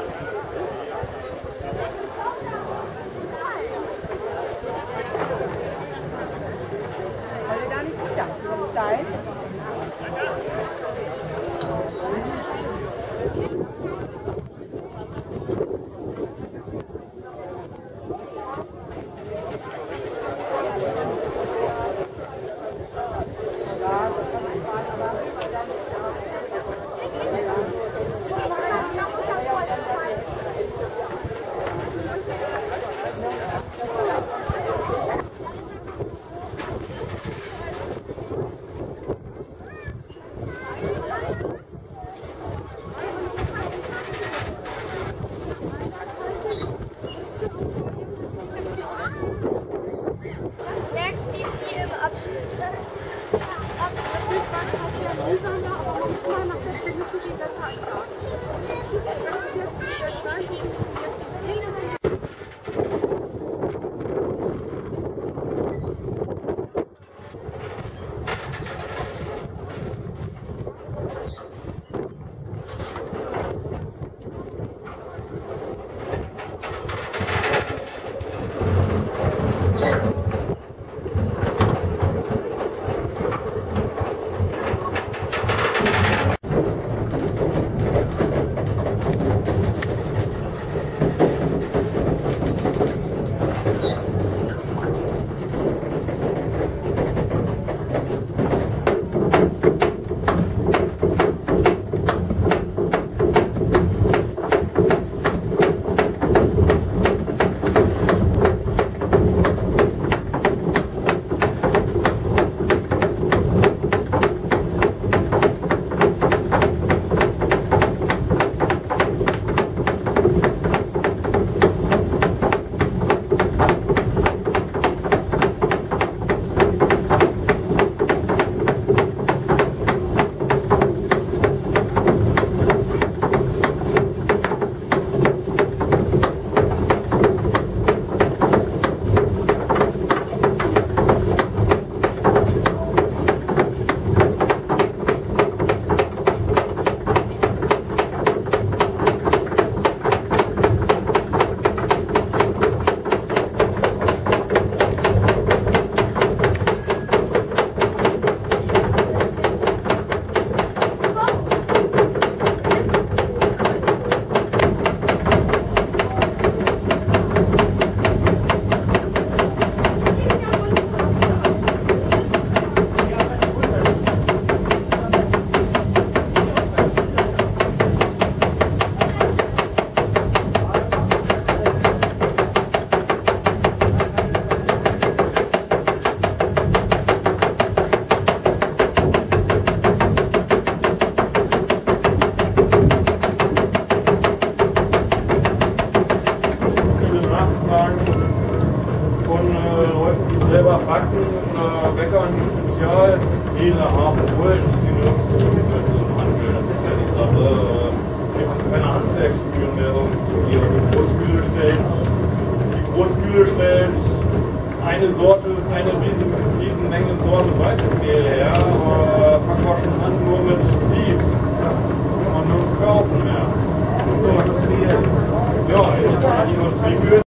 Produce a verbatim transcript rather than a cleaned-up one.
Stein. selber backen oder Bäckern, die spezial Mehle haben wollen, die sie nirgendwo finden im Handel. Das ist ja die Sache. Wir haben keine Handwerksmühlen mehr irgendwo hier. Die Großmühle stellt, die Großmühle stellt eine Sorte, eine riesen, riesen Menge Sorte Weizenmehl her, aber verkosten an nur mit Vlies. Kann man nirgends kaufen mehr. Ja, das ist die Industrie.